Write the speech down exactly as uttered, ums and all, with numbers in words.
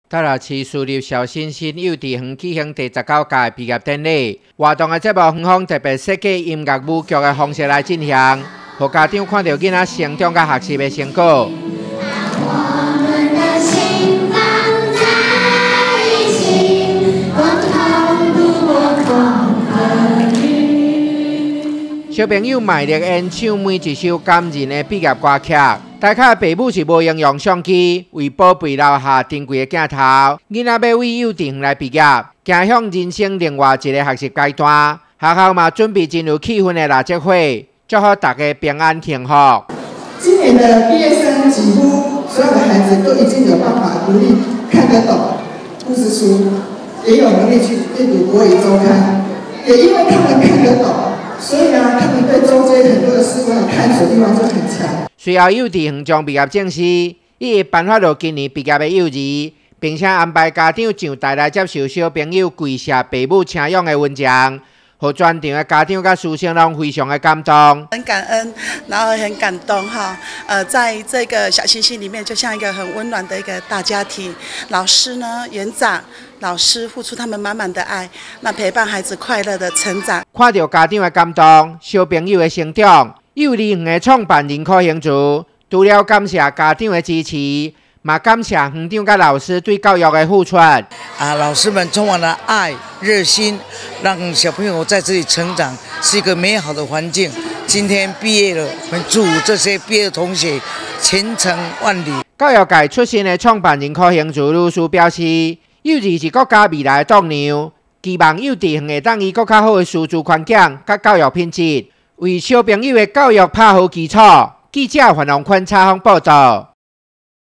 台北市私立小新新幼稚园举行第十九届毕业典礼，活动的节目园方特别设计音乐舞剧的方式来进行，让家长看到囡仔成长甲学习的成果。小朋友卖力演唱每一首感人的毕业歌曲。大家的父母是无用用相机，为宝贝留下珍贵的镜头。囡仔要为幼稚园来毕业，走向人生另外一个学习阶段。学校嘛准备真有气氛的蜡烛会，祝福大家平安幸福。 今年的毕业生几乎所有的孩子都已经有办法独立看得懂故事书，也有能力去阅读国语周刊。也因为他们看得懂，所以呢，他们对周间很多的事物的探索地方就很强。 随后幼稚园将毕业证书，伊会颁发到今年毕业的幼儿，并且安排家长上台来接受小朋友跪下父母请仰的文章。和全场的家长甲师生拢非常的感动， 很感恩，然后很感动哈。呃，在这个小星星里面，就像一个很温暖的一个大家庭。老师呢，园长、老师付出他们满满的爱，那陪伴孩子快乐的成长。 看到家长的感动，小朋友的成长，幼儿园的创办人柯兴竹除了感谢家长的支持，嘛感谢园长甲老师对教育的付出。 啊，老师们充满了爱、热心，让小朋友在这里成长，是一个美好的环境。今天毕业了，我们祝这些毕业的同学前程万里。 教育界出身的创办人柯兴竹律师表示，幼儿是国家未来的栋梁，期望幼稚园会当以更较好的师资环境甲教育品质，为小朋友的教育打好基础。记者范荣坤采访报道。